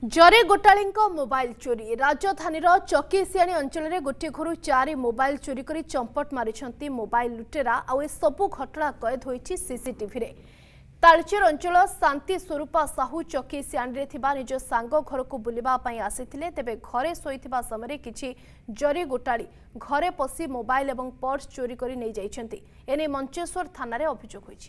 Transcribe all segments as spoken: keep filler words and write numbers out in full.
जरे गोटाली मोबाइल चोरी राजधानी चकीसियाणी अंचल में गोटे घर चारि मोबाइल चोरी कर चंपट मारी मोबाइल लुटेरा आउ ए सबू घटना कैद होती सीसीटीवी रे। तालचेर अंचल शांति स्वरूपा साहू चकीसियाणी निज सांग घर को बुलवाई आसी तेबे घरे शोइथिबा समय किछि जरे गोटाली घरे पशि मोबाइल और पर्स चोरी कर नहीं जाइछन्ति। एने मंचेश्वर थाना रे अभियोग होइछि।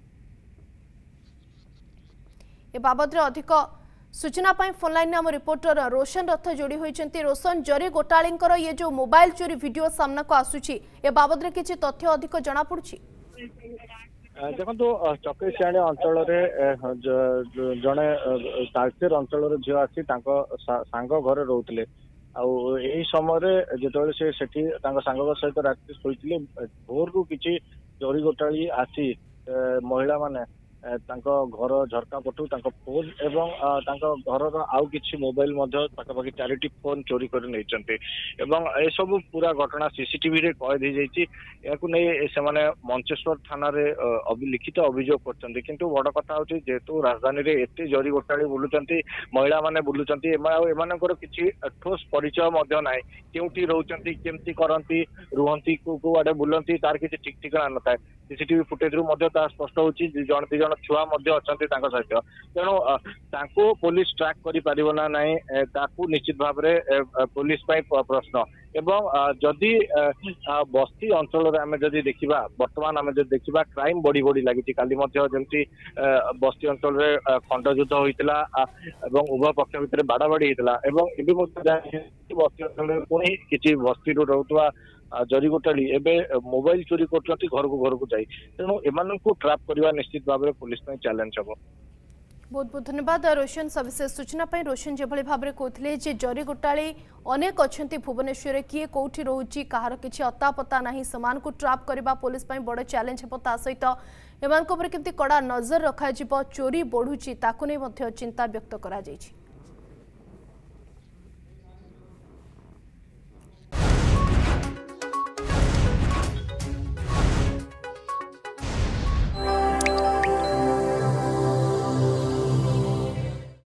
ए बाबद अधिक सूचना पाई फोनलाइन आम रिपोर्टर रोशन रथ जोड़ी होती। रोशन, जरे गोटाली ये जो मोबाइल चोरी वीडियो सामना को आसुची ए बाबद रे किछि तथ्य अधिक जना पड़ुछि? देखो चकीसियाणी अंचल जड़े तालचेर अंचल झील आसी सांग घर रोते आई समय जो से सांग सहित राति शोते भोर को किसी जरी गोटाली आसी महिला माने घर झरका पटू फोन एवं घर आउ कि मोबाइल पाखापाखि चारिटी फोन चोरी कर सब पूरा घटना सीसीटीवी रे कैद हो जाने मंचेश्वर थाना रे लिखित अभियोग करछन्ती। किंतु बड़ कथा हूँ जेहेतु राजधानी रे एते जरी गोटाली बुलुचंती महिला माने बुलुचंती एमानकर किछि ठोस परिचय मध्य नाइ केउठी रहउचंती केमती करंती रुहंती को को आडे बुलंती तार किछि ठीक ठिकाना नथाय। सीसीटीवी फुटेज रु मध्य ता स्पष्ट होछि जण दी जण छुआ मध्य अछंती तांको सहित तेणु तांको पुलिस ट्रैक करि परिबो ना नाही ताकू निश्चित भाव रे पुलिस पई प्रश्न एवं जदि बस्ती अंचल रे आमे जदि देखिबा वर्तमान आमे जदि देखिबा क्राइम बड़ी बड़ी लागि काली मध्य जेमती बस्ती अंचल रे खंड युद्ध होइतला एवं उभय पक्ष भितर बाड़ाबाड़ी होइतला एवं एबे मध्य बस्ती अंचल रे कोनी किछि बस्ती रो रहउतवा जरी गोटाली एबे मोबाइल चोरी करछन्ती घर को घर को जाई तेणु एमान को ट्रैप करवा निश्चित भाव में पुलिस में चैलेंज हबो। बहुत बहुत धन्यवाद रोशन सविशेष सूचना पाई। रोशन जेभली भाव में कहते जे जरी गोटाली अनेक अच्छी भुवनेश्वर किए कौटी रोची कहार किसी अता पता नहीं समान को ट्रैप करवा पुलिस पाई बड़ चैलेंज हेबो। ता सहित एमान को केमती कड़ा नजर रखा चोरी बढ़ुची ताकू नहीं चिंता व्यक्त करा जायछि।